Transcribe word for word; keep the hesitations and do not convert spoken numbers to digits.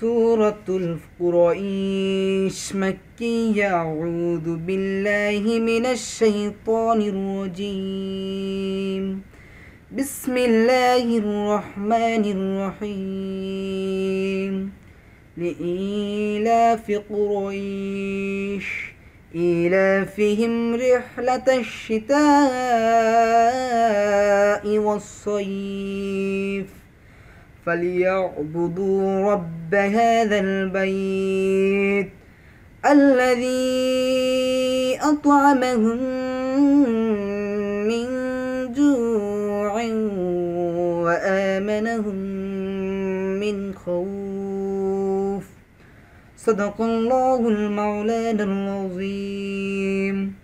سورة القرآن مكية. أعوذ بالله من الشيطان الرجيم. بسم الله الرحمن الرحيم. لإيلاف قريش إيلافهم رحلة الشتاء والصيف فليعبدوا رب هذا البيت الذي أطعمهم من جوع وآمنهم من خوف. صدق الله المولانا العظيم.